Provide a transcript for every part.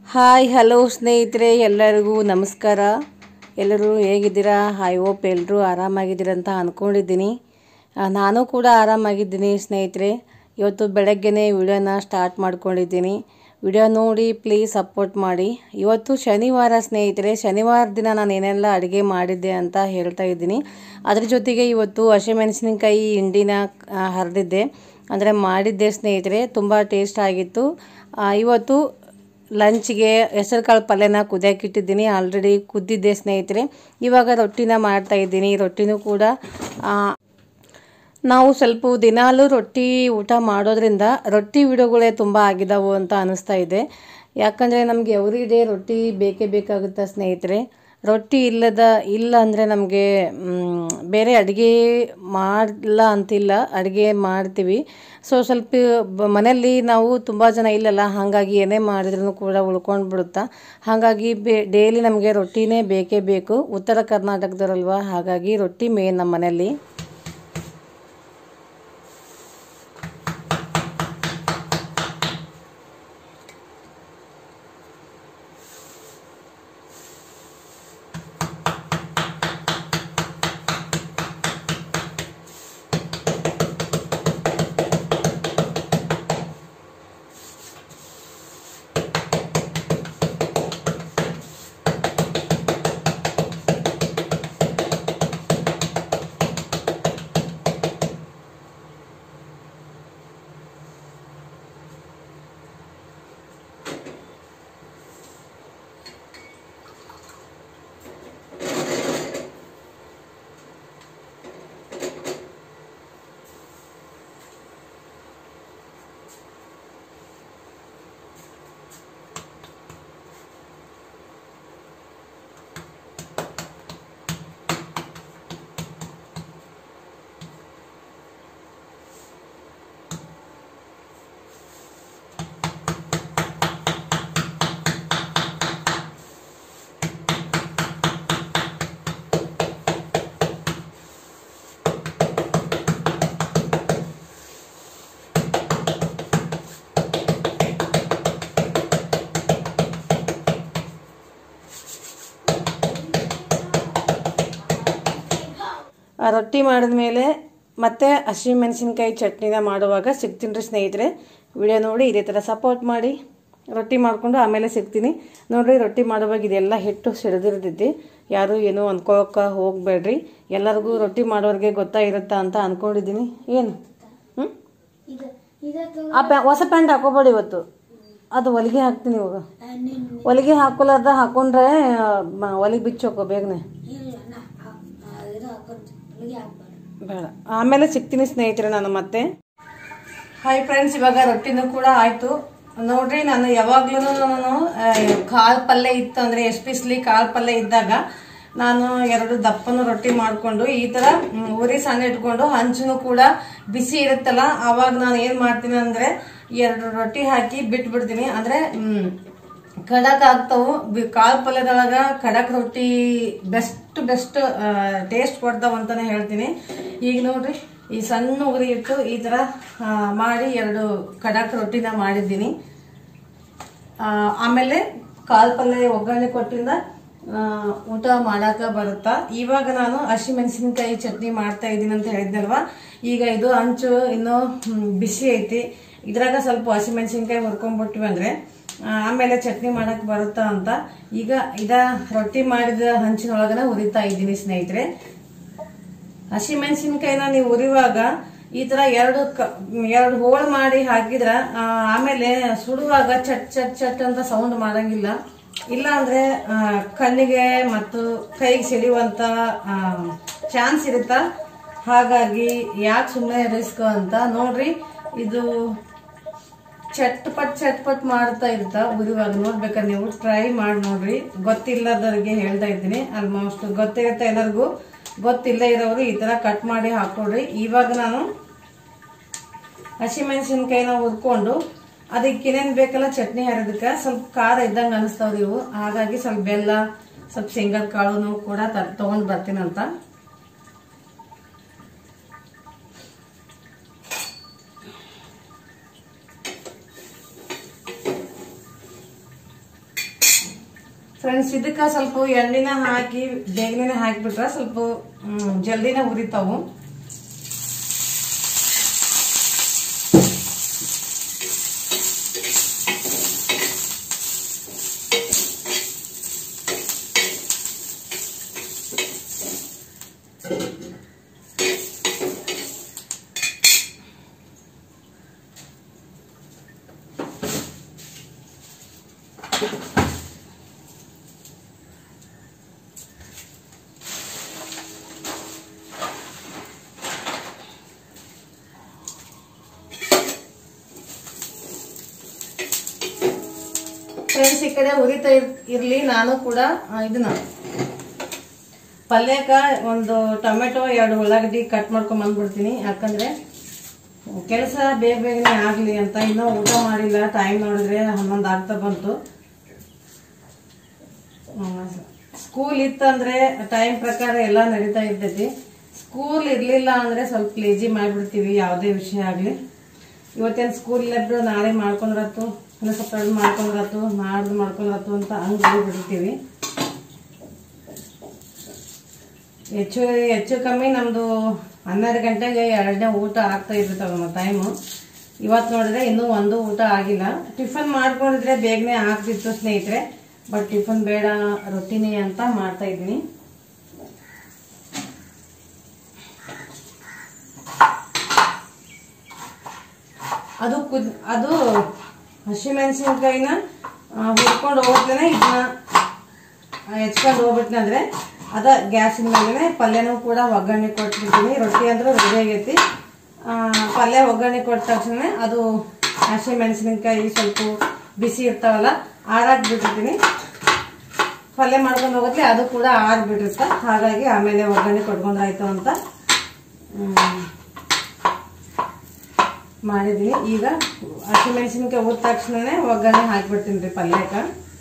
Hi hello ಸ್ನೇಹಿತರೆ, ಎಲ್ಲರಿಗೂ ನಮಸ್ಕಾರ. ಎಲ್ಲರೂ ಹೇಗಿದ್ದೀರಾ? ಐ ಹೋಪ್ ಎಲ್ಲರೂ ಆರಾಮಾಗಿದ್ದೀರ ಅಂತ ಅಂದ್ಕೊಂಡಿದ್ದೀನಿ. ನಾನು ಕೂಡ ಆರಾಮಾಗಿದ್ದೀನಿ ಸ್ನೇಹಿತರೆ. ಇವತ್ತು ಬೆಳಗ್ಗೆನೇ ವಿಡಿಯೋನ ಸ್ಟಾರ್ಟ್ ಮಾಡ್ಕೊಂಡಿದ್ದೀನಿ. ವಿಡಿಯೋ ನೋಡಿ ಪ್ಲೀಸ್ ಸಪೋರ್ಟ್ ಮಾಡಿ. ಇವತ್ತು ಶನಿವಾರ ಸ್ನೇಹಿತರೆ. ಶನಿವಾರ ದಿನ ನಾನು ಏನೆಲ್ಲ ಅಡುಗೆ ಮಾಡಿದ್ದೆ ಅಂತ ಹೇಳ್ತಾ ಇದ್ದೀನಿ. ಅದ್ರ ಜೊತೆಗೆ ಇವತ್ತು ಹಸಿಮೆಣಸಿನಕಾಯಿ ಹಿಂಡಿನ ಹರಿದಿದ್ದೆ, ಅಂದರೆ ಮಾಡಿದ್ದೆ ಸ್ನೇಹಿತರೆ. ತುಂಬ ಟೇಸ್ಟ್ ಆಗಿತ್ತು. ಇವತ್ತು ಲಂಚ್ಗೆ ಹೆಸರುಕಾಳು ಪಲ್ಯನ ಕುದಿಯೋಕ್ಕಿಟ್ಟಿದ್ದೀನಿ. ಆಲ್ರೆಡಿ ಕುದ್ದಿದ್ದೆ ಸ್ನೇಹಿತರೆ. ಇವಾಗ ರೊಟ್ಟಿನ ಮಾಡ್ತಾಯಿದ್ದೀನಿ. ರೊಟ್ಟಿನೂ ಕೂಡ ನಾವು ಸ್ವಲ್ಪ ದಿನಾಲೂ ರೊಟ್ಟಿ ಊಟ ಮಾಡೋದ್ರಿಂದ ರೊಟ್ಟಿ ವಿಡಿಯೋಗಳೇ ತುಂಬ ಆಗಿದ್ದಾವು ಅಂತ ಅನ್ನಿಸ್ತಾ ಇದೆ. ಯಾಕಂದರೆ ನಮಗೆ ಎವ್ರಿ ಡೇ ರೊಟ್ಟಿ ಬೇಕೇ ಬೇಕಾಗುತ್ತೆ ಸ್ನೇಹಿತರೆ. ರೊಟ್ಟಿ ಇಲ್ಲ ಅಂದರೆ ನಮಗೆ ಬೇರೆ ಅಡುಗೆ ಮಾಡಲ್ಲ ಅಂತಿಲ್ಲ, ಅಡುಗೆ ಮಾಡ್ತೀವಿ. ಸೊ ಸ್ವಲ್ಪ ಮನೆಯಲ್ಲಿ ನಾವು ತುಂಬ ಜನ ಇಲ್ಲಲ್ಲ, ಹಾಗಾಗಿ ಏನೇ ಮಾಡಿದ್ರೂ ಕೂಡ ಉಳ್ಕೊಂಡು ಬಿಡುತ್ತಾ. ಹಾಗಾಗಿ ಡೈಲಿ ನಮಗೆ ರೊಟ್ಟಿನೇ ಬೇಕೇ ಬೇಕು. ಉತ್ತರ ಕರ್ನಾಟಕದವರಲ್ವ, ಹಾಗಾಗಿ ರೊಟ್ಟಿ ಮೇನ್ ನಮ್ಮ ಮನೆಯಲ್ಲಿ. ರೊಟ್ಟಿ ಮಾಡಿದ ಮೇಲೆ ಮತ್ತೆ ಹಸಿಮೆಣಸಿನ್ಕಾಯಿ ಚಟ್ನಿನ ಮಾಡುವಾಗ ಸಿಗ್ತೀನಿ ರೀ ಸ್ನೇಹಿತರೆ. ವಿಡಿಯೋ ನೋಡಿ ಇದೇ ಥರ ಸಪೋರ್ಟ್ ಮಾಡಿ. ರೊಟ್ಟಿ ಮಾಡಿಕೊಂಡು ಆಮೇಲೆ ಸಿಗ್ತೀನಿ ನೋಡಿರಿ. ರೊಟ್ಟಿ ಮಾಡುವಾಗ ಇದೆಲ್ಲ ಹಿಟ್ಟು ಸಿಡಿದಿರ್ತೈತಿ, ಯಾರು ಏನೋ ಅಂದ್ಕೋಕೆ ಹೋಗಬೇಡ್ರಿ. ಎಲ್ಲರಿಗೂ ರೊಟ್ಟಿ ಮಾಡೋರಿಗೆ ಗೊತ್ತಾಗಿರುತ್ತಾ ಅಂತ ಅಂದ್ಕೊಂಡಿದ್ದೀನಿ. ಏನು ಹೊಸ ಪ್ಯಾಂಟ್ ಹಾಕೋಬೇಡಿ ಇವತ್ತು, ಅದು ಹೊಲಿಗೆ ಹಾಕ್ತೀನಿ. ಇವಾಗ ಹೊಲಿಗೆ ಹಾಕೋಲಾರ್ದ ಹಾಕೊಂಡ್ರೆ ಹೊಲಿಗೆ ಬಿಚ್ಚೋಕೋ ಬೇಗನೆ, ಬೇಡ. ಆಮೇಲೆ ಸಿಗ್ತೀನಿ ಸ್ನೇಹಿತರೆ ನಾನು ಮತ್ತೆ. ಹಾಯ್ ಫ್ರೆಂಡ್ಸ್, ಇವಾಗ ರೊಟ್ಟಿನೂ ಕೂಡ ಆಯ್ತು ನೋಡ್ರಿ. ನಾನು ಯಾವಾಗ್ಲೂ ಕಾಳು ಪಲ್ಯ ಇತ್ತು ಅಂದ್ರೆ, ಎಸ್ಪೆಷಲಿ ಕಾಳು ಪಲ್ಯ ಇದ್ದಾಗ ನಾನು 2 ದಪ್ಪನ ರೊಟ್ಟಿ ಮಾಡ್ಕೊಂಡು ಈ ತರ ಉರಿ ಸಣ್ಣ ಇಟ್ಕೊಂಡು ಹಂಚನು ಕೂಡ ಬಿಸಿ ಇರುತ್ತಲ್ಲ, ಅವಾಗ ನಾನು ಏನ್ ಮಾಡ್ತೀನಿ ಅಂದ್ರೆ 2 ರೊಟ್ಟಿ ಹಾಕಿ ಬಿಟ್ಬಿಡ್ತೀನಿ. ಅಂದ್ರೆ ಖಡಕ್ ಆಗ್ತಾವು. ಕಾಳು ಪಲ್ಯದೊಳಗ ಖಡಕ್ ರೊಟ್ಟಿ ಬೆಸ್ಟ್ ಟೇಸ್ಟ್ ಕೊಡ್ತಾವ ಅಂತಾನೆ ಹೇಳ್ತೀನಿ. ಈಗ ನೋಡ್ರಿ, ಈ ಸಣ್ಣ ಉರಿ ಇಟ್ಟು ಈ ತರ ಮಾಡಿ 2 ಖಡಕ್ ರೊಟ್ಟಿನ ಮಾಡಿದ್ದೀನಿ. ಆಮೇಲೆ ಕಾಳು ಪಲ್ಯ ಒಗ್ಗರಣೆ ಕೊಟ್ಟಿಂದ ಊಟ ಮಾಡಾಕ ಬರುತ್ತಾ. ಇವಾಗ ನಾನು ಹಸಿಮೆಣಸಿನಕಾಯಿ ಚಟ್ನಿ ಮಾಡ್ತಾ ಇದ್ದೀನಿ ಅಂತ ಹೇಳಿದ್ನಲ್ವಾ. ಈಗ ಇದು ಹಂಚು ಇನ್ನೂ ಬಿಸಿ ಐತಿ. ಇದ್ರಾಗ ಸ್ವಲ್ಪ ಹಸಿಮೆಣಸಿನಕಾಯಿ ಹುರ್ಕೊಂಡ್ಬಿಟ್ವಿ ಅಂದ್ರೆ ಆಮೇಲೆ ಚಟ್ನಿ ಮಾಡಕ್ ಬರುತ್ತಾ ಅಂತ ಈಗ ರೊಟ್ಟಿ ಮಾಡಿದ ಹಂಚಿನೊಳಗನ ಉರಿತಾ ಇದ್ದೀನಿ ಸ್ನೇಹಿತರೆ. ಹಸಿಮೆಣಸಿನಕಾಯಿನ ನೀವು ಉರಿಯುವಾಗ ಈ ತರ 2 ಹೋಳು ಮಾಡಿ ಹಾಕಿದ್ರ ಆಮೇಲೆ ಸುಡುವಾಗ ಚಟ್ ಚಟ್ ಚಟ್ ಅಂತ ಸೌಂಡ್ ಮಾಡಂಗಿಲ್ಲ. ಇಲ್ಲ ಅಂದ್ರೆ ಕಣ್ಣಿಗೆ ಮತ್ತು ಕೈಗೆ ಸಿಡಿಯುವಂತ ಚಾನ್ಸ್ ಇರುತ್ತ. ಹಾಗಾಗಿ ಯಾಕೆ ಸುಮ್ಮನೆ ರಿಸ್ಕ್ ಅಂತ ನೋಡ್ರಿ. ಇದು ಚಟ್ಪಟ್ ಮಾಡ್ತಾ ಇರ್ತಾ ಉರಿವಾಗ ನೋಡ್ಬೇಕಾದ್ರೆ ನೀವು ಟ್ರೈ ಮಾಡಿ ನೋಡ್ರಿ. ಗೊತ್ತಿಲ್ಲದವ್ರಿಗೆ ಹೇಳ್ತಾ ಇದ್ದೀನಿ. ಆಲ್ಮೋಸ್ಟ್ ಗೊತ್ತಿರುತ್ತೆ ಎಲ್ಲರಿಗೂ, ಗೊತ್ತಿಲ್ಲ ಇರೋರು ಈ ತರ ಕಟ್ ಮಾಡಿ ಹಾಕೊಡ್ರಿ. ಇವಾಗ ನಾನು ಹಸಿಮೆಣಸಿನಕಾಯಿನ ಹುರ್ಕೊಂಡು ಅದಕ್ಕೆ ಏನೇನ್ ಬೇಕಲ್ಲ ಚಟ್ನಿ ಹರಿದಕ್ಕೆ ಸ್ವಲ್ಪ ಖಾರ ಇದ್ದಂಗ ಅನಿಸ್ತಾವ್ರಿ ಇವು. ಹಾಗಾಗಿ ಸ್ವಲ್ಪ ಬೆಲ್ಲ, ಸ್ವಲ್ಪ ಶೇಂಗಾದ ಕಾಳುನು ಕೂಡ ತಗೊಂಡ್ ಬರ್ತೀನಂತ. ಫ್ರೆಂಡ್ಸ್, ಇದಕ್ಕೆ ಸ್ವಲ್ಪ ಎಣ್ಣೆನ ಹಾಕಿ ಬೇಗನೆ ಹಾಕಿಬಿಟ್ರೆ ಸ್ವಲ್ಪ ಜಲ್ದಿನ ಉರಿತಾವು. ಫ್ರೆಂಡ್ಸ್, ಈ ಕಡೆ ಉರಿತಾ ಇರ್ಲಿ, ನಾನು ಕೂಡ ಇದನ್ನ ಪಲ್ಯಕ್ಕ ಒಂದು ಟೊಮೆಟೊ 2 ಉಳ್ಳಾಗಡ್ಡಿ ಕಟ್ ಮಾಡ್ಕೊಂಡ್ ಬಂದ್ಬಿಡ್ತೀನಿ. ಯಾಕಂದ್ರೆ ಕೆಲಸ ಬೇಗ ಬೇಗನೆ ಆಗ್ಲಿ ಅಂತ. ಇನ್ನೂ ಊಟ ಮಾಡಿಲ್ಲ, ಟೈಮ್ ನೋಡಿದ್ರೆ 11 ಆಗ್ತಾ ಬಂತು. ಸ್ಕೂಲ್ ಇತ್ತಂದ್ರೆ ಟೈಮ್ ಪ್ರಕಾರ ಎಲ್ಲ ನಡೀತಾ ಇರ್ತೈತಿ. ಸ್ಕೂಲ್ ಇರ್ಲಿಲ್ಲ ಅಂದ್ರೆ ಸ್ವಲ್ಪ ಲೇಜಿ ಮಾಡ್ಬಿಡ್ತೀವಿ ಯಾವುದೇ ವಿಷಯ ಆಗ್ಲಿ. ಇವತ್ತೇನು ಸ್ಕೂಲ್ ಇಲ್ಲಬ್ರು ನಾಳೆ ಮಾಡ್ಕೊಂಡ್ರತ್ತು, ಇಲ್ಲ ಸ್ವಲ್ಪ ಮಾಡ್ಕೊಂಡ್ರತ್ತು, ನಾಡ್ದು ಮಾಡ್ಕೊಂಡ್ರತ್ತು ಅಂತ ಹಂಗೆ ಹೋಗ್ಬಿಡ್ತೀವಿ. ಹೆಚ್ಚು ಕಮ್ಮಿ ನಮ್ದು 12 ಗಂಟೆಗೆ 2ನೇ ಊಟ ಆಗ್ತಾ ಇರ್ತವೆ ಟೈಮು. ಇವತ್ತು ನೋಡಿದ್ರೆ ಇನ್ನೂ 1 ಊಟ ಆಗಿಲ್ಲ. ಟಿಫನ್ ಮಾಡ್ಕೊಂಡಿದ್ರೆ ಬೇಗನೆ ಆಗ್ತಿತ್ತು ಸ್ನೇಹಿತರೆ. ಬಟ್ ಟಿಫನ್ ಬೇಡ, ರೊಟ್ಟಿನೇ ಅಂತ ಮಾಡ್ತಾ ಇದ್ದೀನಿ. ಅದು ಹಸಿಮೆಣಸಿನ್ಕಾಯಿನ ಹುರ್ಕೊಂಡು ಹೋಗ್ತೇನೆ, ಇದನ್ನ ಹೆಚ್ಕೊಂಡು ಹೋಗ್ಬಿಟ್ನೆ ಅಂದ್ರೆ ಅದ ಗ್ಯಾಸಿನ ಮೇಲೆ ಪಲ್ಯನೂ ಕೂಡ ಒಗ್ಗರಣೆ ಕೊಟ್ಬಿಡ್ತೀನಿ. ರೊಟ್ಟಿ ಅಂದ್ರೆ ರೆಡಿ ಆಗೈತಿ. ಪಲ್ಯ ಒಗ್ಗರಣೆ ಕೊಟ್ಟ ತಕ್ಷಣ ಅದು ಹಸಿಮೆಣಸಿನ್ಕಾಯಿ ಸ್ವಲ್ಪ ಬಿಸಿ ಇರ್ತಾವಲ್ಲ ಆರಾಕ್ಬಿಟ್ಟಿರ್ತೀನಿ. ಪಲ್ಯ ಮಾಡ್ಕೊಂಡು ಹೋಗುತ್ತೆ, ಅದು ಕೂಡ ಆರ್ಬಿಟ್ಟಿರ್ತ. ಹಾಗಾಗಿ ಆಮೇಲೆ ಒಗ್ಗರಣೆ ಕೊಟ್ಕೊಂಡ್ರಾಯ್ತು ಅಂತ ಮಾಡಿದೀನಿ. ಈಗ ಹಸಿಮೆಣಸಿನ್ಕಾಯಿ ಹೋದ ತಕ್ಷಣನೇ ಒಗ್ಗರಣೆ ಹಾಕ್ಬಿಡ್ತೀನಿ ರೀ ಪಲ್ಯಕ್ಕೆ.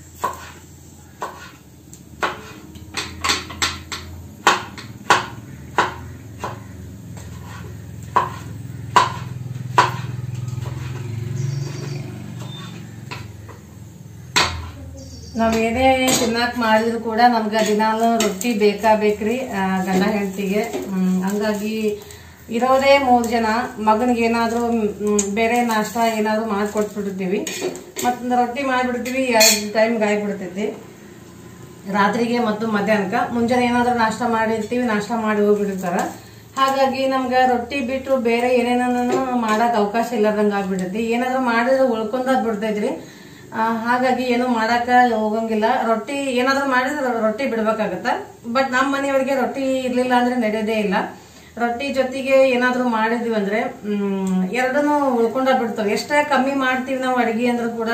ನಾವ್ ಏನೇ ತಿನ್ನಾಕ್ ಮಾಡಿದ್ರು ಕೂಡ ನಮ್ಗೆ ದಿನಾಲು ರೊಟ್ಟಿ ಬೇಕ್ರಿ ಗಂಡ ಹೆಂಡತಿಗೆ. ಹಂಗಾಗಿ ಇರೋದೇ 3 ಜನ. ಮಗನಿಗೆ ಏನಾದ್ರು ಬೇರೆ ನಾಷ್ಟ ಏನಾದ್ರು ಮಾಡ್ಕೊಟ್ಬಿಡ್ತೀವಿ. ಮತ್ತೊಂದು ರೊಟ್ಟಿ ಮಾಡ್ಬಿಡ್ತೀವಿ, 2 ಟೈಮ್ಗೆ ಆಗಿಬಿಡ್ತೈತಿ. ರಾತ್ರಿಗೆ ಮತ್ತು ಮಧ್ಯಾಹ್ನಕ್ಕೆ. ಮುಂಜಾನೆ ಏನಾದ್ರು ನಾಷ್ಟ ಮಾಡಿರ್ತೀವಿ, ನಾಷ್ಟ ಮಾಡಿ ಹೋಗ್ಬಿಟ್ಟಿರ್ತಾರ. ಹಾಗಾಗಿ ನಮ್ಗೆ ರೊಟ್ಟಿ ಬಿಟ್ಟು ಬೇರೆ ಏನೇನೂ ಮಾಡಕ್ ಅವಕಾಶ ಇಲ್ಲದಂಗ ಆಗ್ಬಿಡ್ತೈತಿ. ಏನಾದ್ರು ಮಾಡಿದ್ರೆ ಉಳ್ಕೊಂಡಾಗ್ ಬಿಡ್ತೈತ್ರಿ. ಹಾಗಾಗಿ ಏನು ಮಾಡಾಕ ಹೋಗಂಗಿಲ್ಲ. ರೊಟ್ಟಿ ಏನಾದ್ರು ಮಾಡಿದ್ರೆ ರೊಟ್ಟಿ ಬಿಡ್ಬೇಕಾಗತ್ತ. ಬಟ್ ನಮ್ಮ ಮನೆಯವ್ರಿಗೆ ರೊಟ್ಟಿ ಇರ್ಲಿಲ್ಲ ಅಂದ್ರೆ ನಡೆಯೋದೇ ಇಲ್ಲ. ರೊಟ್ಟಿ ಜೊತೆಗೆ ಏನಾದ್ರು ಮಾಡಿದ್ವಿ ಅಂದ್ರೆ 2 ಉಳ್ಕೊಂಡ ಬಿಡ್ತಾವ. ಎಷ್ಟೇ ಕಮ್ಮಿ ಮಾಡ್ತೀವಿ ನಾವು ಅಡಿಗೆ ಅಂದ್ರೂ ಕೂಡ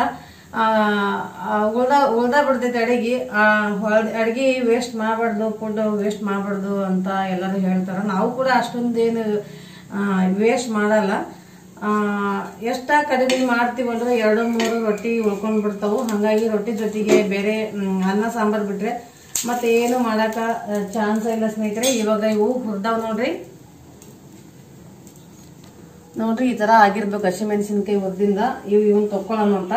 ಉಳ್ದ ಬಿಡ್ತೈತಿ ಅಡಿಗೆ. ಅಡಿಗೆ ವೇಸ್ಟ್ ಮಾಡಬಾರ್ದು, ಫುಡ್ ವೇಸ್ಟ್ ಮಾಡಬಾರ್ದು ಅಂತ ಎಲ್ಲರೂ ಹೇಳ್ತಾರ. ನಾವು ಕೂಡ ಅಷ್ಟೊಂದೇನು ವೇಸ್ಟ್ ಮಾಡಲ್ಲ. ಎಷ್ಟ ಕಡಿಮೆ ಮಾಡ್ತೀವಂದ್ರೆ 2-3 ರೊಟ್ಟಿ ಉಳ್ಕೊಂಡ್ ಬಿಡ್ತಾವು. ಹಂಗಾಗಿ ರೊಟ್ಟಿ ಜೊತೆಗೆ ಬೇರೆ ಅನ್ನ ಸಾಂಬಾರ್ ಬಿಟ್ರೆ ಮತ್ತೆ ಏನು ಮಾಡಾಕ ಚಾನ್ಸ್ ಇಲ್ಲ ಸ್ನೇಹಿತರೆ. ಇವಾಗ ಇವು ಹುರ್ದಾವ್ ನೋಡ್ರಿ ಈ ತರ ಆಗಿರ್ಬೇಕು ಹಸಿಮೆಣಸಿನ್ಕಾಯಿ ಹುರ್ದಿಂದ. ಇವನ್ ತಕ್ಕೊಳ್ಳೋಣ ಅಂತ.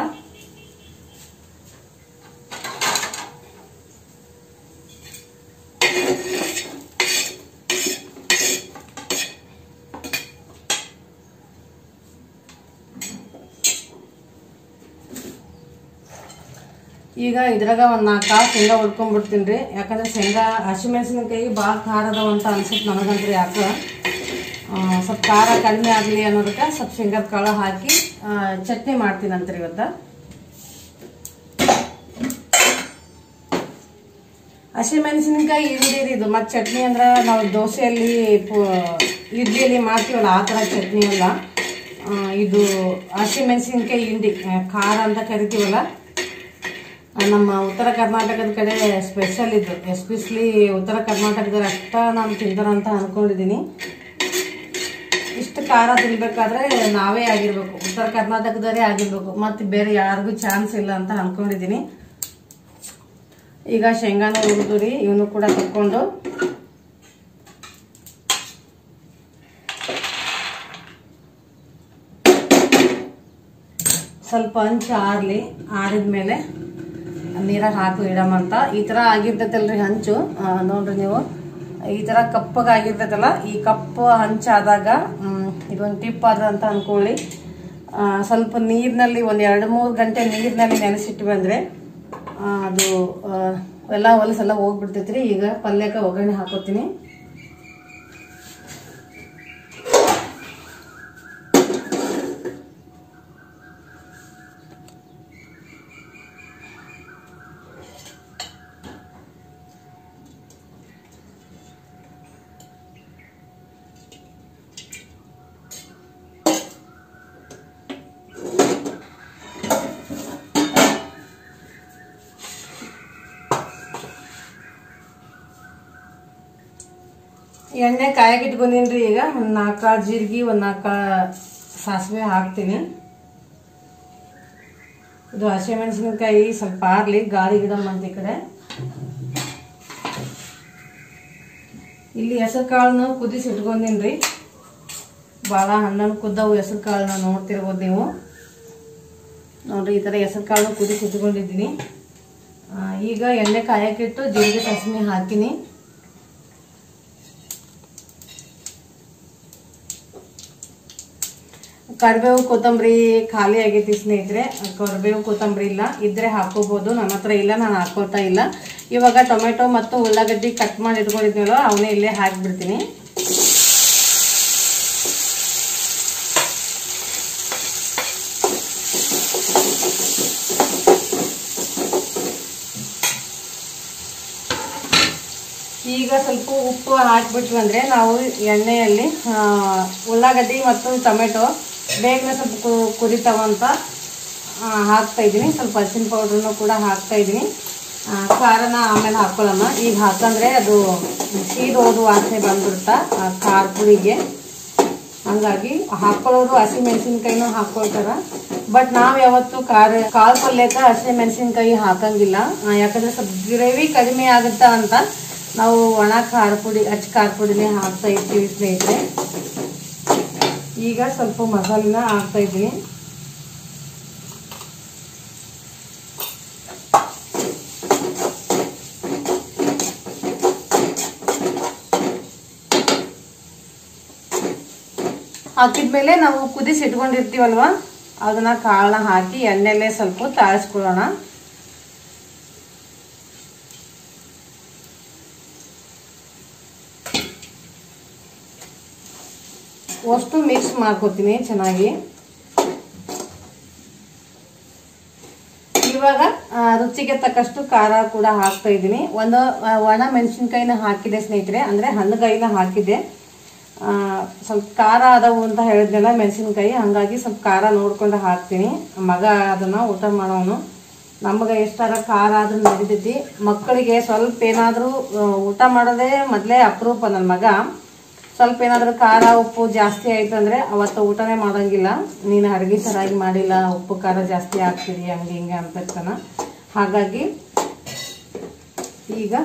ಈಗ ಇದ್ರಾಗ ಒಂದು 4 ಶೇಂಗಾ ಹುಡ್ಕೊಂಡ್ಬಿಡ್ತೀನಿ ರೀ. ಯಾಕಂದ್ರೆ ಶೇಂಗಾ ಹಸಿಮೆಣಸಿನಕಾಯಿ ಭಾಳ ಖಾರ ಅದಾವ ಅಂತ ಅನ್ಸುತ್ತೆ ನನಗಂದ್ರೆ. ಯಾಕೆ ಸ್ವಲ್ಪ ಖಾರ ಕಡಿಮೆ ಆಗಲಿ ಅನ್ನೋದಕ್ಕೆ ಸ್ವಲ್ಪ ಶೇಂಗಾದ ಕಾಳು ಹಾಕಿ ಚಟ್ನಿ ಮಾಡ್ತೀನಂತ್ರಿ ಇವತ್ತು. ಹಸಿಮೆಣಸಿನಕಾಯಿ ಹಿಂಡಿ ಇದು. ಮತ್ತು ಚಟ್ನಿ ಅಂದ್ರೆ ನಾವು ದೋಸೆಯಲ್ಲಿ ಇಡ್ಲಿಯಲ್ಲಿ ಮಾಡ್ತೀವಲ್ಲ ಆ ಥರ ಚಟ್ನಿ ಅಲ್ಲ ಇದು. ಹಸಿಮೆಣಸಿನಕಾಯಿ ಹಿಂಡಿ ಖಾರ ಅಂತ ಕರಿತೀವಲ್ಲ, ನಮ್ಮ ಉತ್ತರ ಕರ್ನಾಟಕದ ಕಡೆ ಸ್ಪೆಷಲ್ ಇದು. ಎಸ್ಪೆಷಲಿ ಉತ್ತರ ಕರ್ನಾಟಕದಲ್ಲಿ ಅಷ್ಟ ನಾನು ತಿಂತಾರಂತ ಅನ್ಕೊಂಡಿದ್ದೀನಿ. ಇಷ್ಟು ಖಾರ ತಿನ್ಬೇಕಾದ್ರೆ ನಾವೇ ಆಗಿರ್ಬೇಕು, ಉತ್ತರ ಕರ್ನಾಟಕದವರೇ ಆಗಿರ್ಬೇಕು. ಮತ್ತು ಬೇರೆ ಯಾರಿಗೂ ಚಾನ್ಸ್ ಇಲ್ಲ ಅಂತ ಅನ್ಕೊಂಡಿದ್ದೀನಿ. ಈಗ ಶೇಂಗಾನ ಹುರಿದು ರೀ, ಇವನು ಕೂಡ ತಕ್ಕೊಂಡು ಸ್ವಲ್ಪ ಹಂಚು ಆರಿದ್ಮೇಲೆ ನೀರಾಗ ಹಾಕು ಇಡಮಂತ. ಈ ತರ ಆಗಿರ್ತೈತಲ್ರಿ ಹಂಚು, ನೋಡ್ರಿ ನೀವು ಈ ತರ ಕಪ್ಪಗ ಆಗಿರ್ತೈತಲ್ಲ, ಈ ಕಪ್ಪು ಹಂಚಾದಾಗ ಇದೊಂದು ಟಿಪ್ ಆದ ಅಂತ ಅನ್ಕೊಳ್ಳಿ. ಸ್ವಲ್ಪ ನೀರಿನಲ್ಲಿ ಒಂದ್ 2-3 ಗಂಟೆ ನೀರಿನಲ್ಲಿ ನೆನೆಸಿಟ್ಟು ಬಂದ್ರೆ ಅದು ಎಲ್ಲ ಹೊಲಸೆಲ್ಲ ಹೋಗ್ಬಿಡ್ತೈತ್ರಿ. ಈಗ ಪಲ್ಯಕ್ಕೆ ಒಗ್ಗರಣೆ ಹಾಕೋತೀನಿ. ಎಣ್ಣೆ ಕಾಯಕ್ಕೆ ಇಟ್ಕೊಂಡಿನ್ರಿ. ಈಗ ಒಂದ್ 4 ಜೀರಿಗೆ, ಒಂದ್ 4 ಸಾಸಿವೆ ಹಾಕ್ತೀನಿ. ಇದು ಹಸಿಮೆಣಸಿನಕಾಯಿ ಸ್ವಲ್ಪ ಆರ್ಲಿ, ಗಾಳಿ ಗಿಡ ಮಂದಿ ಕಡೆ. ಇಲ್ಲಿ ಹೆಸರು ಕಾಳನ್ನ ಕುದಿಸಿ ಇಟ್ಕೊಂಡಿನ್ರಿ. ಭಾಳ ಹಣ್ಣನ್ನು ಕುದ್ದವು ಹೆಸರು ಕಾಳನ್ನ ನೋಡ್ತಿರ್ಬೋದು ನೀವು. ನೋಡ್ರಿ, ಈ ತರ ಹೆಸರು ಕಾಳನ್ನ ಕುದಿಸಿ ಇಟ್ಕೊಂಡಿದ್ದೀನಿ. ಈಗ ಎಣ್ಣೆ ಕಾಯಕ್ಕಿಟ್ಟು ಜೀರಿಗೆ ಸಾಸಿವೆ ಹಾಕಿನಿ. ಕರಿಬೇವು ಕೊತ್ತಂಬರಿ ಖಾಲಿ ಆಗೈತಿ ಸ್ನೇಹಿತರೆ. ಕರಿಬೇವು ಕೊತ್ತಂಬರಿ ಇಲ್ಲ, ಇದ್ರೆ ಹಾಕೋಬಹುದು. ನನ್ನ ಹತ್ರ ಇಲ್ಲ, ನಾನು ಹಾಕೋತಾ ಇಲ್ಲ. ಇವಾಗ ಟೊಮೆಟೊ ಮತ್ತು ಉಳ್ಳಾಗಡ್ಡಿ ಕಟ್ ಮಾಡಿ ಇಟ್ಕೊಂಡಿದ್ನಲ್ಲ, ಅವನ್ನೇ ಇಲ್ಲೇ ಹಾಕಿಬಿಡ್ತೀನಿ. ಈಗ ಸ್ವಲ್ಪ ಉಪ್ಪು ಹಾಕ್ಬಿಟ್ವಿ ಅಂದ್ರೆ ನಾವು ಎಣ್ಣೆಯಲ್ಲಿ ಉಳ್ಳಾಗಡ್ಡಿ ಮತ್ತು ಟೊಮೆಟೊ ಬೇಗನೆ ಸ್ವಲ್ಪ ಕುದಿತಾವಂತ ಹಾಕ್ತಾ ಇದ್ದೀನಿ. ಸ್ವಲ್ಪ ಅರಿಶಿನ ಪೌಡ್ರನ್ನು ಕೂಡ ಹಾಕ್ತಾ ಇದ್ದೀನಿ. ಖಾರನ ಆಮೇಲೆ ಹಾಕೊಳ್ಳೋಣ. ಈಗ ಹಾಕಂದ್ರೆ ಅದು ಸೀದೋದು ವಾಸನೆ ಬಂದ್ಬಿಡುತ್ತಾ ಖಾರ ಪುಡಿಗೆ. ಹಂಗಾಗಿ ಹಾಕೊಳ್ಳೋರು ಹಸಿ ಮೆಣಸಿನ್ಕಾಯಿನೂ ಹಾಕೊಳ್ತಾರ. ಬಟ್ ನಾವ್ ಯಾವತ್ತು ಕಾಳು ಪಲ್ಯಕ್ಕೆ ಹಸಿ ಮೆಣಸಿನ್ಕಾಯಿ ಹಾಕಂಗಿಲ್ಲ. ಯಾಕಂದ್ರೆ ಸ್ವಲ್ಪ ಗ್ರೇವಿ ಕಡಿಮೆ ಆಗುತ್ತಾ ಅಂತ ನಾವು ಒಣ ಖಾರ ಪುಡಿ, ಅಚ್ಚ ಖಾರ ಪುಡಿನೇ ಹಾಕ್ತಾ ಇರ್ತೀವಿ ಸ್ನೇಹಿತರೆ. ಈಗ ಸ್ವಲ್ಪ ಮಸಾಲಿನ ಹಾಕ್ತಾ ಇದ್ದೀನಿ. ಹಾಕಿದ್ಮೇಲೆ ನಾವು ಕುದಿಸಿ ಇಟ್ಕೊಂಡಿರ್ತೀವಲ್ವಾ, ಅದನ್ನ ಕಾಳನ್ನ ಹಾಕಿ ಎಣ್ಣೆಲೆ ಸ್ವಲ್ಪ ತಾಳಿಸ್ಕೊಳ್ಳೋಣ. ಅಷ್ಟು ಮಿಕ್ಸ್ ಮಾಡ್ಕೊತೀನಿ ಚೆನ್ನಾಗಿ. ಇವಾಗ ರುಚಿಗೆ ತಕ್ಕಷ್ಟು ಖಾರ ಕೂಡ ಹಾಕ್ತಾ ಇದ್ದೀನಿ. ಒಂದು ಒಣ ಮೆಣಸಿನ್ಕಾಯಿನ ಹಾಕಿದೆ ಸ್ನೇಹಿತರೆ, ಅಂದ್ರೆ ಹಣ್ಣುಗಾಯಿನ ಹಾಕಿದೆ. ಸ್ವಲ್ಪ ಖಾರ ಆದವು ಅಂತ ಹೇಳಿದ್ನಲ್ಲ ಮೆಣಸಿನ್ಕಾಯಿ, ಹಂಗಾಗಿ ಸ್ವಲ್ಪ ಖಾರ ನೋಡ್ಕೊಂಡು ಹಾಕ್ತೀನಿ. ಮಗ ಅದನ್ನ ಊಟ ಮಾಡೋನು. ನಮಗೆ ಎಷ್ಟಾರ ಖಾರ ಆದ್ರೂ ನಡೀತೈತಿ. ಮಕ್ಕಳಿಗೆ ಸ್ವಲ್ಪ ಏನಾದ್ರೂ ಊಟ ಮಾಡೋದೇ ಮೊದಲೇ ಅಪರೂಪ. ನನ್ನ ಮಗ ಸ್ವಲ್ಪ ಏನಾದ್ರೂ ಖಾರ ಉಪ್ಪು ಜಾಸ್ತಿ ಆಯ್ತು ಅಂದ್ರೆ ಅವತ್ತು ಊಟನೇ ಮಾಡಂಗಿಲ್ಲ. ನೀನು ಅಡುಗೆ ಸರಿಯಾಗಿ ಮಾಡಿಲ್ಲ, ಉಪ್ಪು ಖಾರ ಜಾಸ್ತಿ ಹಾಕ್ತೀರಿ, ಹಂಗೆ ಹಿಂಗೆ ಅಂತ ಇರ್ತಾನ. ಹಾಗಾಗಿ ಈಗ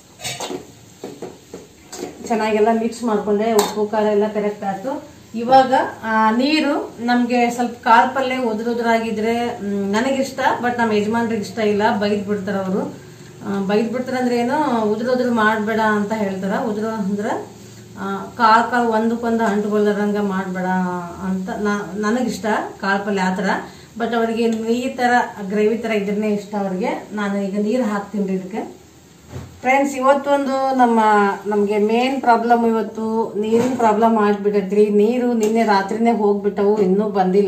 ಚೆನ್ನಾಗೆಲ್ಲ ಮಿಕ್ಸ್ ಮಾಡ್ಕೊಂಡೆ. ಉಪ್ಪು ಖಾರ ಎಲ್ಲ ಕರೆಕ್ಟ್ ಆಯ್ತು. ಇವಾಗ ನೀರು ನಮ್ಗೆ ಸ್ವಲ್ಪ ಕಾಳು ಪಲ್ಯ ಉದುರಾಗಿದ್ರೆ ನನಗಿಷ್ಟ, ಬಟ್ ನಮ್ಮ ಯಜಮಾನ್ರಿಗೆ ಇಷ್ಟ ಇಲ್ಲ. ಬೈದ್ ಬಿಡ್ತಾರ ಅವರು. ಬೈದ್ ಬಿಡ್ತಾರ ಅಂದ್ರೆ ಏನೋ ಉದುರು ಮಾಡ್ಬೇಡ ಅಂತ ಹೇಳ್ತಾರ. ಉದುರು ಅಂದ್ರ ಕಾಳು ಒಂದಕ್ಕೊಂದು ಅಂಟುಗೊಳ್ದಂಗ ಮಾಡ್ಬೇಡ ಅಂತ. ನನಗಿಷ್ಟ ಕಾಳು ಪಲ್ಯ ಆತರ. ಬಟ್ ಅವ್ರಿಗೆ ನೀರ್ ತರ ಗ್ರೇವಿ ತರ ಇದ್ರನ್ನೇ ಇಷ್ಟ ಅವ್ರಿಗೆ. ನಾನು ಈಗ ನೀರು ಹಾಕ್ತೀನಿ ಇದಕ್ಕೆ. ಫ್ರೆಂಡ್ಸ್, ಇವತ್ತೊಂದು ನಮ್ಗೆ ಮೇನ್ ಪ್ರಾಬ್ಲಮ್ ಇವತ್ತು ನೀರಿನ ಪ್ರಾಬ್ಲಮ್ ಆಗ್ಬಿಟ್ಟೈತ್ರಿ. ನೀರು ನಿನ್ನೆ ರಾತ್ರಿನೇ ಹೋಗ್ಬಿಟ್ಟವು, ಇನ್ನೂ ಬಂದಿಲ್ಲ.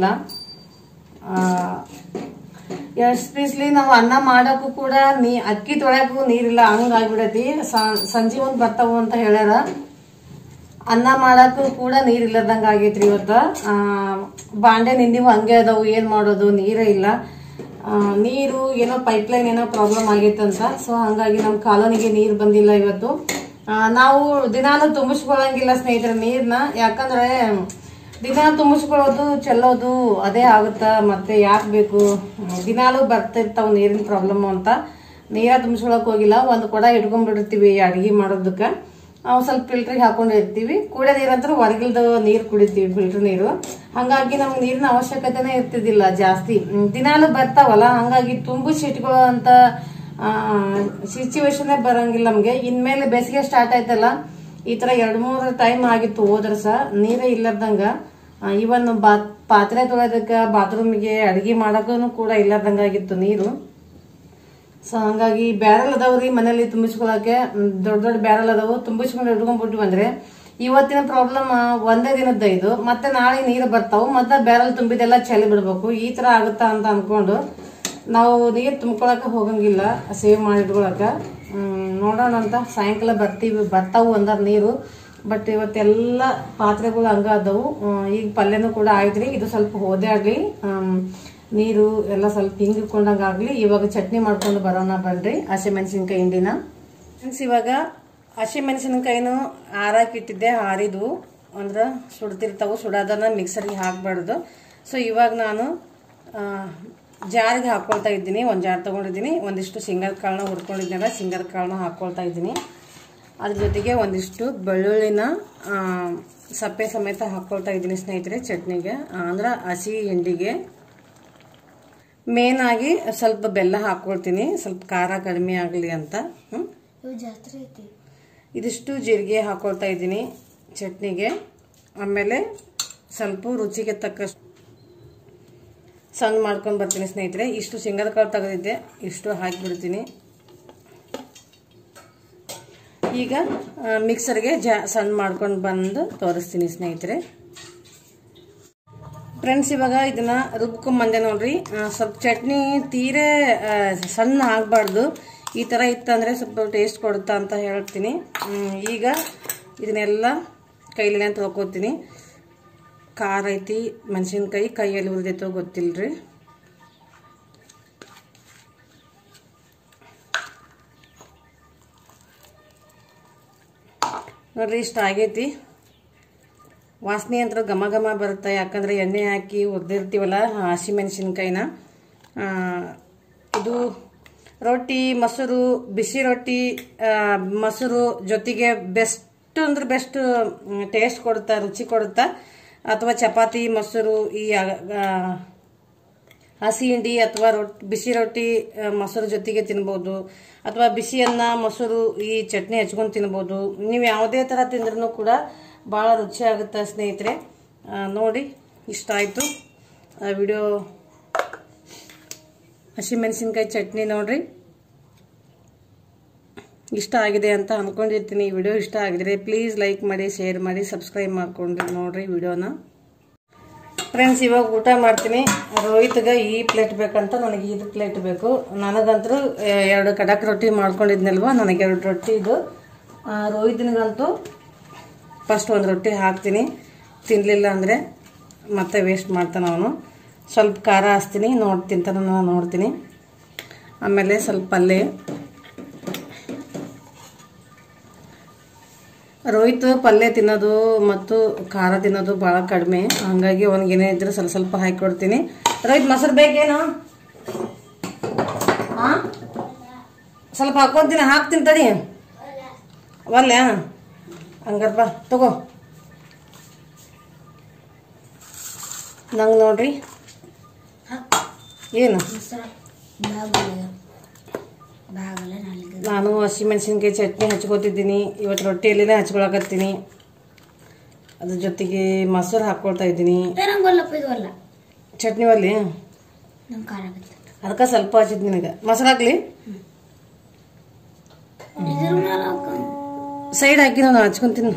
ಎಸ್ಪೆಷಲಿ ನಾವು ಅನ್ನ ಮಾಡಕ್ಕೂ ಕೂಡ ಅಕ್ಕಿ ತೊಳೆಯಕ್ಕೂ ನೀರಿಲ್ಲ, ಹಂಗಾಗ್ಬಿಡತಿ. ಸಂಜೆ ಒಂದ್ ಬರ್ತಾವು ಅಂತ ಹೇಳ್ಯಾರ. ಅನ್ನ ಮಾಡಕ್ಕೂ ಕೂಡ ನೀರಿಲ್ಲದಂಗ ಆಗೈತ್ರಿ ಇವತ್ತ. ಬಾಂಡೆ ನಿಂದಿವು ಹಂಗೆ ಅದಾವು, ಏನ್ ಮಾಡೋದು, ನೀರೇ ಇಲ್ಲ. ನೀರು ಏನೋ ಪೈಪ್ಲೈನ್ ಏನೋ ಪ್ರಾಬ್ಲಮ್ ಆಗೈತಂತ. ಸೊ ಹಂಗಾಗಿ ನಮ್ ಕಾಲೋನಿಗೆ ನೀರ್ ಬಂದಿಲ್ಲ ಇವತ್ತು. ನಾವು ದಿನಾನು ತುಂಬಿಸ್ಕೊಳಂಗಿಲ್ಲ ಸ್ನೇಹಿತರೆ ನೀರ್ನ. ಯಾಕಂದ್ರೆ ದಿನ ತುಂಬಿಸ್ಕೊಳ್ಳೋದು ಚೆಲ್ಲೋದು ಅದೇ ಆಗುತ್ತಾ, ಮತ್ತೆ ಯಾಕೆ ಬೇಕು. ದಿನಾಲು ಬರ್ತಿರ್ತಾವ ನೀರಿನ ಪ್ರಾಬ್ಲಮ್ ಅಂತ ನೀರ ತುಂಬಿಸ್ಕೊಳಕ್ ಹೋಗಿಲ್ಲ. ಒಂದು ಕೊಡ ಇಟ್ಕೊಂಡ್ಬಿಟ್ಟಿರ್ತೀವಿ ಅಡಿಗೆ ಮಾಡೋದಕ್ಕ. ನಾವು ಸ್ವಲ್ಪ ಫಿಲ್ಟ್ರಿಗೆ ಹಾಕೊಂಡಿರ್ತೀವಿ. ಕುಡಿಯೋ ನೀರಂತೂ ಹೊರಗಿಲ್ದ ನೀರು ಕುಡಿತೀವಿ, ಫಿಲ್ಟರ್ ನೀರು. ಹಂಗಾಗಿ ನಮ್ಗೆ ನೀರಿನ ಅವಶ್ಯಕತೆನೇ ಇರ್ತಿದ್ದಿಲ್ಲ ಜಾಸ್ತಿ. ದಿನಾಲು ಬರ್ತಾವಲ್ಲ, ಹಂಗಾಗಿ ತುಂಬಿಸಿ ಇಟ್ಕೊಳ್ಳೋ ಅಂತ ಸಿಚುವೇಶನ್ ಬರಂಗಿಲ್ಲ ನಮ್ಗೆ. ಇನ್ಮೇಲೆ ಬೇಸಿಗೆ ಸ್ಟಾರ್ಟ್ ಆಯ್ತಲ್ಲ, ಈ ತರ 2-3 ಟೈಮ್ ಆಗಿತ್ತು ಹೋದ್ರ ಸಹ ನೀರೇ ಇಲ್ಲದಂಗ. ಇವನ್ ಪಾತ್ರೆ ತೊಳೆದಕ್ಕ, ಬಾತ್ರೂಮ್ಗೆ, ಅಡಿಗೆ ಮಾಡಕ್ಕೂ ಕೂಡ ಇಲ್ಲದಂಗ ಆಗಿತ್ತು ನೀರು. ಸೊ ಹಂಗಾಗಿ ಬ್ಯಾರಲ್ ಅದಾವ್ರಿ ಮನೇಲಿ ತುಂಬಿಸ್ಕೊಳಕ್ಕೆ, ದೊಡ್ಡ ದೊಡ್ಡ ಬ್ಯಾರಲ್ ಅದಾವು, ತುಂಬಿಸ್ಕೊಂಡು ಇಟ್ಕೊಂಡ್ಬಿಟ್ವಿ ಅಂದ್ರೆ ಇವತ್ತಿನ ಪ್ರಾಬ್ಲಮ್ ಒಂದೇ ದಿನದ ಇದು. ಮತ್ತೆ ನಾಳೆ ನೀರು ಬರ್ತಾವು, ಮತ್ತೆ ಬ್ಯಾರಲ್ ತುಂಬಿದೆಲ್ಲ ಚೆಲ್ಲಿ ಬಿಡ್ಬೇಕು. ಈ ತರ ಆಗುತ್ತಾ ಅಂತ ಅನ್ಕೊಂಡು ನಾವು ನೀರು ತುಂಬ್ಕೊಳಕ ಹೋಗಂಗಿಲ್ಲ, ಸೇವ್ ಮಾಡಿ ಇಟ್ಕೊಳಕ. ನೋಡೋಣ ಅಂತ ಸಾಯಂಕಾಲ ಬರ್ತಾವು ಅಂದಾರ ನೀರು. ಬಟ್ ಇವತ್ತೆಲ್ಲ ಪಾತ್ರೆಗಳು ಹಂಗ ಅದಾವು. ಈಗ ಪಲ್ಯನೂ ಕೂಡ ಆಯ್ತ್ರಿ. ಇದು ಸ್ವಲ್ಪ ಹೋದೆ ಆಗ್ಲಿ, ನೀರು ಎಲ್ಲ ಸ್ವಲ್ಪ ಹಿಂಗಿಕೊಂಡಂಗ ಆಗ್ಲಿ. ಇವಾಗ ಚಟ್ನಿ ಮಾಡ್ಕೊಂಡು ಬರೋಣ ಬನ್ರಿ. ಹಸಿಮೆಣಸಿನ್ಕಾಯಿ ಹಿಂಡಿನ ಫ್ರೆಂಡ್ಸ್, ಇವಾಗ ಹಸಿಮೆಣಸಿನ್ಕಾಯಿನೂ ಹಾರಾಕಿಟ್ಟಿದ್ದೆ. ಹಾರಿದ್ವು ಅಂದ್ರೆ ಸುಡ್ತಿರ್ತಾವು, ಸುಡೋದನ್ನ ಮಿಕ್ಸರ್ಗೆ ಹಾಕ್ಬಾರ್ದು. ಸೊ ಇವಾಗ ನಾನು ಜಾರಿಗೆ ಹಾಕೊಳ್ತಾ ಇದ್ದೀನಿ. ಒಂದು ಜಾರ್ ತಗೊಂಡಿದ್ದೀನಿ. ಒಂದಿಷ್ಟು ಶೇಂಗಾದ ಕಾಳನ್ನ ಹುರ್ಕೊಂಡಿದ್ದೀನಲ್ಲ, ಶೇಂಗಾದ ಕಾಳನ್ನ ಹಾಕೊಳ್ತಾ ಇದ್ದೀನಿ. ಅದ್ರ ಜೊತೆಗೆ ಒಂದಿಷ್ಟು ಬೆಳ್ಳುಳ್ಳಿನ ಸಪ್ಪೆ ಸಮೇತ ಹಾಕೊಳ್ತಾ ಇದ್ದೀನಿ ಸ್ನೇಹಿತರೆ ಚಟ್ನಿಗೆ, ಅಂದ್ರೆ ಹಸಿ ಹಿಂಡಿಗೆ. ಮೇನ್ ಆಗಿ ಸ್ವಲ್ಪ ಬೆಲ್ಲ ಹಾಕೊಳ್ತೀನಿ, ಸ್ವಲ್ಪ ಖಾರ ಕಡಿಮೆ ಆಗಲಿ ಅಂತ. ಇದಿಷ್ಟು ಜೀರಿಗೆ ಹಾಕೊಳ್ತಾ ಇದ್ದೀನಿ ಚಟ್ನಿಗೆ. ಆಮೇಲೆ ಸ್ವಲ್ಪ ರುಚಿಗೆ ತಕ್ಕಷ್ಟು ಸಣ್ಣ ಮಾಡ್ಕೊಂಡು ಬರ್ತೀನಿ ಸ್ನೇಹಿತರೆ. ಇಷ್ಟು ಶೇಂಗಾದ ಕಾಳು ತೆಗೆದಿದ್ದೆ, ಇಷ್ಟು ಹಾಕಿಬಿಡ್ತೀನಿ. ಈಗ ಮಿಕ್ಸರ್ಗೆ ಸಣ್ಣ ಮಾಡ್ಕೊಂಡು ಬಂದು ತೋರಿಸ್ತೀನಿ ಸ್ನೇಹಿತರೆ. ಫ್ರೆಂಡ್ಸ್, ಇವಾಗ ಇದನ್ನ ರುಬ್ಕೊಂಬಂದೆ ನೋಡ್ರಿ. ಸ್ವಲ್ಪ ಚಟ್ನಿ ತೀರೇ ಸಣ್ಣ ಆಗಬಾರ್ದು, ಈ ಥರ ಇತ್ತಂದರೆ ಸ್ವಲ್ಪ ಟೇಸ್ಟ್ ಕೊಡುತ್ತಾ ಅಂತ ಹೇಳ್ತೀನಿ. ಈಗ ಇದನ್ನೆಲ್ಲ ಕೈಲಿನೇ ತೊಳ್ಕೊತೀನಿ. ಖಾರ ಐತಿ, ಮೆಣಸಿನ್ಕಾಯಿ ಕೈಯಲ್ಲಿ ಹುರಿದೈತೋ ಗೊತ್ತಿಲ್ಲರಿ. ನೋಡ್ರಿ, ಇಷ್ಟ ಆಗೈತಿ. ವಾಸನೆ ಅಂತ ಘಮ ಘಮ ಬರುತ್ತೆ, ಯಾಕಂದ್ರೆ ಎಣ್ಣೆ ಹಾಕಿ ಹುರಿದಿರ್ತೀವಲ್ಲ ಹಸಿಮೆಣಸಿನ್ಕಾಯಿನ. ಇದು ರೊಟ್ಟಿ, ಮೊಸರು, ಬಿಸಿ ರೊಟ್ಟಿ, ಮೊಸರು ಜೊತೆಗೆ ಬೆಸ್ಟ್ ಅಂದ್ರೆ ಬೆಸ್ಟ್ ಟೇಸ್ಟ್ ಕೊಡುತ್ತಾ, ರುಚಿ ಕೊಡುತ್ತಾ. ಅಥವಾ ಚಪಾತಿ, ಮೊಸರು, ಈ ಹಸಿ ಹಿಂಡಿ ಅಥವಾ ಬಿಸಿ ರೊಟ್ಟಿ ಮೊಸರು ಜೊತೆಗೆ ತಿನ್ಬೋದು. ಅಥವಾ ಬಿಸಿ ಅನ್ನ ಮೊಸರು ಈ ಚಟ್ನಿ ಹಚ್ಕೊಂಡು ತಿನ್ಬೋದು. ನೀವು ಯಾವುದೇ ಥರ ತಿಂದ್ರೂ ಕೂಡ ಭಾಳ ರುಚಿ ಆಗುತ್ತೆ ಸ್ನೇಹಿತರೆ. ನೋಡಿ, ಇಷ್ಟ ಆಯಿತು ವಿಡಿಯೋ. ಹಸಿಮೆಣಸಿನ್ಕಾಯಿ ಚಟ್ನಿ ನೋಡ್ರಿ, ಇಷ್ಟ ಆಗಿದೆ ಅಂತ ಅಂದ್ಕೊಂಡಿರ್ತೀನಿ. ಈ ವಿಡಿಯೋ ಇಷ್ಟ ಆಗಿದ್ರೆ ಪ್ಲೀಸ್ ಲೈಕ್ ಮಾಡಿ, ಶೇರ್ ಮಾಡಿ, ಸಬ್ಸ್ಕ್ರೈಬ್ ಮಾಡ್ಕೊಂಡ್ರಿ ನೋಡ್ರಿ ವಿಡಿಯೋನ. ಫ್ರೆಂಡ್ಸ್, ಇವಾಗ ಊಟ ಮಾಡ್ತೀನಿ. ರೋಹಿತ್ಗೆ ಈ ಪ್ಲೇಟ್ ಬೇಕಂತ, ನನಗೆ ಇದು ಪ್ಲೇಟ್ ಬೇಕು. ನನಗಂತೂ 2 ಕಡಕ್ ರೊಟ್ಟಿ ಮಾಡ್ಕೊಂಡಿದ್ನಲ್ವ, ನನಗೆ 2 ರೊಟ್ಟಿ ಇದು. ರೋಹಿತ್ನಿಗಂತೂ ಫಸ್ಟ್ 1 ರೊಟ್ಟಿ ಹಾಕ್ತೀನಿ. ತಿನ್ನಲಿಲ್ಲ ಅಂದರೆ ಮತ್ತೆ ವೇಸ್ಟ್ ಮಾಡ್ತಾನೆ ಅವನು. ಸ್ವಲ್ಪ ಖಾರ ಹಾಸ್ತೀನಿ, ತಿಂತಾನ ನೋಡ್ತೀನಿ. ಆಮೇಲೆ ಸ್ವಲ್ಪ ಪಲ್ಯ. ರೋಹಿತ್ ಪಲ್ಯ ತಿನ್ನೋದು ಮತ್ತು ಖಾರ ತಿನ್ನೋದು ಭಾಳ ಕಡಿಮೆ, ಹಂಗಾಗಿ ಅವನಿಗೆ ಏನೇ ಇದ್ರೆ ಸ್ವಲ್ಪ ಸ್ವಲ್ಪ ಹಾಕಿ ಕೊಡ್ತೀನಿ. ರೋಹಿತ್, ಮೊಸರು ಬೇಕೇನು? ಸ್ವಲ್ಪ ಹಾಕೊತೀನಿ, ಹಾಕ್ತೀನಿ ತಡಿ. ಒಲ್ಲೆ ಹಂಗಾರಪ್ಪ ತಗೋ. ನಂಗೆ ನೋಡ್ರಿ ಏನು, ನಾನು ಹಸಿಮೆಣಸಿನ್ಕಾಯಿ ಚಟ್ನಿ ಹಚ್ಕೋತಿದ್ದೀನಿ. ಇವತ್ತು ರೊಟ್ಟಿಯಲ್ಲಿನೇ ಹಚ್ಕೊಳಕತ್ತೀನಿ. ಅದ್ರ ಜೊತೆಗೆ ಮೊಸರು ಹಾಕ್ಕೊಳ್ತಾ ಇದ್ದೀನಿ. ಚಟ್ನಿ ಒಲ್ಲಿ ಅದಕ್ಕೆ ಸ್ವಲ್ಪ ಹಚ್ಚಿದ್ ನಿನಗೆ. ಮೊಸರು ಹಾಕ್ಲಿ, ಸೈಡ್ ಹಾಕಿ ನಾನು ಹಚ್ಕೊಂತೀನಿ.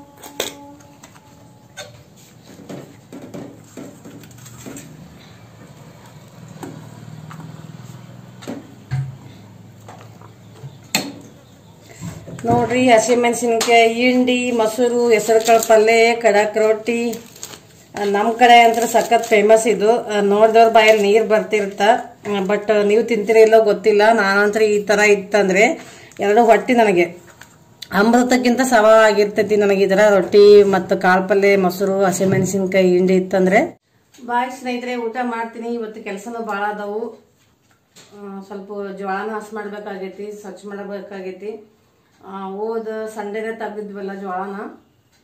ನೋಡ್ರಿ, ಹಸಿಮೆಣಸಿನ್ಕಾಯಿ ಹಿಂಡಿ, ಮೊಸರು, ಹೆಸರುಕಾಳು ಪಲ್ಯ, ಕಡಕ್ ರೊಟ್ಟಿ. ನಮ್ಮ ಕಡೆ ಅಂತ ಸಖತ್ ಫೇಮಸ್ ಇದು. ನೋಡಿದವ್ರ ಬಾಯಲ್ಲಿ ನೀರು ಬರ್ತಿರುತ್ತ. ಬಟ್ ನೀವು ತಿಂತೀರಿ ಇಲ್ಲೋ ಗೊತ್ತಿಲ್ಲ. ನಾನಂತರ ಈ ಥರ ಇತ್ತಂದ್ರೆ 2 ಹೊಟ್ಟಿ ನನಗೆ ಅಮೃತಕ್ಕಿಂತ ಸಮ ಆಗಿರ್ತೈತಿ ನನಗೆ ಇದರ ರೊಟ್ಟಿ ಮತ್ತು ಕಾಳು ಪಲ್ಯ, ಮೊಸರು, ಹಸಿಮೆಣಸಿನ್ಕಾಯಿ ಹಿಂಡಿ ಇತ್ತಂದ್ರೆ. ಬಾಯ್ ಸ್ನೇಹಿತರೆ, ಊಟ ಮಾಡ್ತೀನಿ. ಇವತ್ತು ಕೆಲಸನೂ ಭಾಳ ಅದಾವು. ಸ್ವಲ್ಪ ಜೋಳನ ಹಸಿ ಮಾಡ್ಬೇಕಾಗೈತಿ, ಸ್ವಚ್ಛ ಮಾಡಬೇಕಾಗೈತಿ. ಹೋದ ಸಂಡೇನೇ ತೆಗ್ದಿದ್ವಲ್ಲ ಜೋಳನ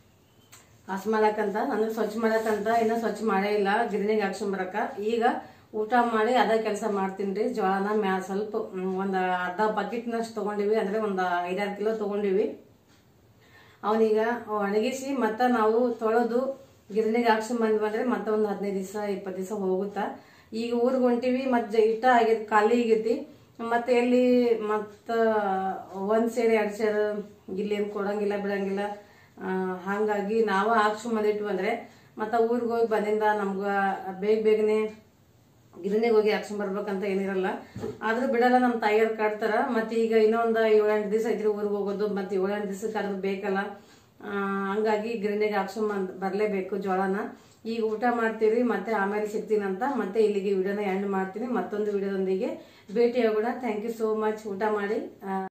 ಹಸಿ ಮಾಡಕ್ಕಂತ, ಅಂದ್ರೆ ಸ್ವಚ್ಛ ಮಾಡಕ್ಕಂತ ಇನ್ನೂ ಸ್ವಚ್ಛ ಮಾಡೇ ಇಲ್ಲ. ಗಿರಣಿಗೆ ಹಾಕ್ಸ್ಕೊಂಬರಕ. ಈಗ ಊಟ ಮಾಡಿ ಅದ ಕೆಲಸ ಮಾಡ್ತೀನಿ ರೀ. ಜೋಳನ ಸ್ವಲ್ಪ ಒಂದು ಅರ್ಧ ಬಕೆಟ್ನಷ್ಟು ತೊಗೊಂಡಿವಿ, ಅಂದರೆ ಒಂದು 5-6 ಕಿಲೋ ತೊಗೊಂಡಿವಿ. ಅವನೀಗ ಒಣಗಿಸಿ ಮತ್ತೆ ನಾವು ತೊಳೆದು ಗಿರಣಿಗೆ ಹಾಕ್ಸ್ಕೊಂಡ್ ಬಂದ್ರೆ ಮತ್ತೆ ಒಂದು 15 ದಿವಸ 20 ದಿವಸ ಹೋಗುತ್ತಾ. ಈಗ ಊರಿಗೆ ಹೊಂಟಿವಿ, ಮತ್ತೆ ಇಷ್ಟ ಆಗೈತಿ, ಖಾಲಿ ಆಗೈತಿ. ಮತ್ತೆ ಎಲ್ಲಿ ಮತ್ತು 1 ಸೇರ್ 2 ಸೇರ್ ಇಲ್ಲೇನು ಕೊಡಂಗಿಲ್ಲ ಬಿಡಂಗಿಲ್ಲ. ಹಾಗಾಗಿ ನಾವು ಹಾಕ್ಸ್ಕೊಂಡ್ ಬಂದಿಟ್ಟು ಅಂದ್ರೆ ಮತ್ತೆ ಊರಿಗೆ ಹೋಗಿ ಬಂದಿಂದ ನಮ್ಗೆ ಬೇಗನೆ ಗಿರಣಿಗೆ ಹೋಗಿ ಹಾಕ್ಸ್ಕೊಂಡ್ ಬರ್ಬೇಕಂತ ಏನಿರಲ್ಲ. ಆದ್ರೂ ಬಿಡಲ್ಲ, ನಮ್ಮ ತಾಯಿಯವ್ರು ಕಾಡ್ತಾರ. ಮತ್ತೆ ಈಗ ಇನ್ನೊಂದು 7-8 ದಿವಸ ಐತ್ರಿ ಊರಿಗೆ ಹೋಗೋದು. ಮತ್ತೆ 7-8 ದಿವಸಕ್ಕೆ ಅದ್ರ ಬೇಕಲ್ಲ, ಹಂಗಾಗಿ ಗಿರಣಿಗೆ ಹಾಕ್ಸ್ಕೊಂಡ್ ಬರ್ಲೇಬೇಕು ಜೋಳನ. ಈಗ ಊಟ ಮಾಡ್ತೀವಿ, ಮತ್ತೆ ಆಮೇಲೆ ಸಿಗ್ತೀನಂತ. ಮತ್ತೆ ಇಲ್ಲಿಗೆ ವಿಡಿಯೋನ ಎಂಡ್ ಮಾಡ್ತೀನಿ. ಮತ್ತೊಂದು ವಿಡಿಯೋದೊಂದಿಗೆ ಭೇಟಿ ಆಗೋಣ. Thank you so much. ಊಟ ಮಾಡಿ